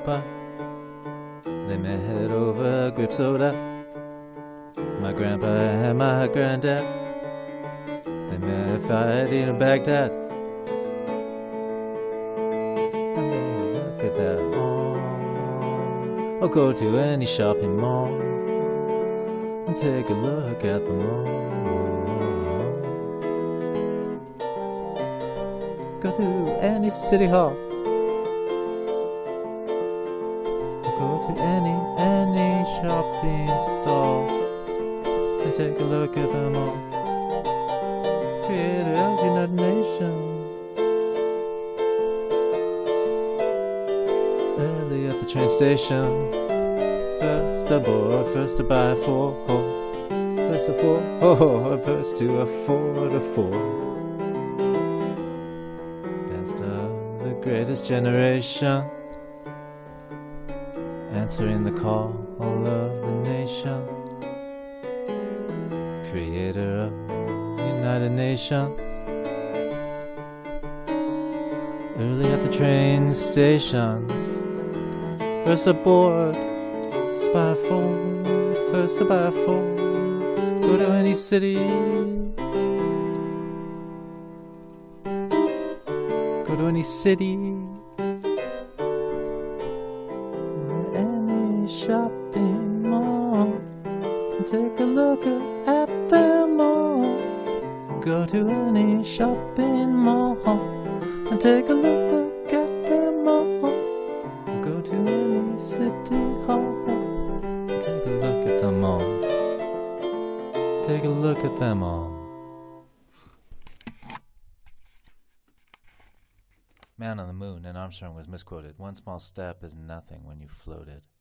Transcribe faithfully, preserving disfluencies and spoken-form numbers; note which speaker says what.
Speaker 1: grandpa. They may head over grape soda. My grandpa and my granddad. They may fight in Baghdad. And then look at that all. Or go to any shopping mall and take a look at them all. Go to any city hall. Go to any, any shopping stall and take a look at them all. Creator of the United Nations. Early at the train stations. First aboard, first to buy four. First to four, oh, first to afford a four. Best of the greatest generation. Answering the call of the nation. Creator of the United Nations. Early at the train stations. First aboard, spy phone. First to buy a phone. Go to any city. Go to any city. Shopping mall and take a look at them all. Go to any shopping mall and take a look at them all. Go to any city hall and take a look at them all. Take a look at them all. Man on the Moon and Armstrong was misquoted. One small step is nothing when you floated.